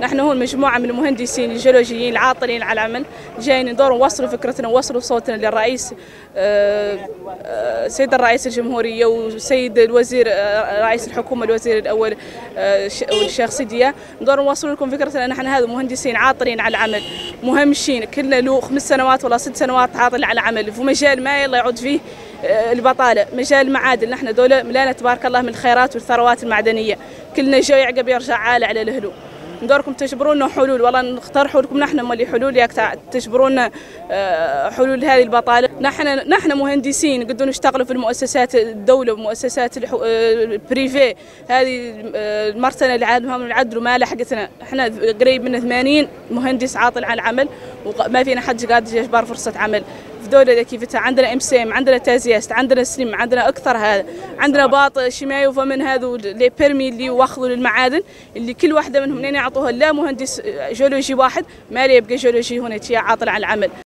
نحن هون مجموعة من المهندسين الجيولوجيين العاطلين على العمل، جايين ندور نوصلوا فكرتنا ونوصلوا صوتنا للرئيس سيد الرئيس الجمهورية وسيد الوزير رئيس الحكومة الوزير الأول الشيخ سيدية. ندور نوصل لكم فكرتنا. نحن هذا مهندسين عاطلين على العمل، مهمشين، كلنا له 5 سنوات ولا 6 سنوات عاطل على العمل في مجال ما يلا يعود فيه البطالة، مجال المعادن. نحن دولة ملانا تبارك الله من الخيرات والثروات المعدنية، كلنا جو يعقب يرجع عالة على الهلو. ندوركم تجبرونا حلول، والله نقترحوا لكم نحن مالي حلول ياك تجبرونا حلول هذه البطاله. نحن مهندسين قدوا نشتغلوا في المؤسسات الدوله ومؤسسات البريفي، هذه المرسنه العالم العدل وما لحقتنا. احنا قريب من 80 مهندس عاطل عن العمل وما فينا حد قادر يجبر فرصه عمل في دولة كيفتها. عندنا MCM، عندنا تازياست، عندنا سليم، عندنا أكثر هذا، عندنا باط شماية وفمن هذو اللي بيرمي اللي واخذوا للمعادن اللي كل واحدة منهم منين يعطوها لا مهندس جيولوجي واحد ما يبقى جيولوجي هنا عاطل عن العمل.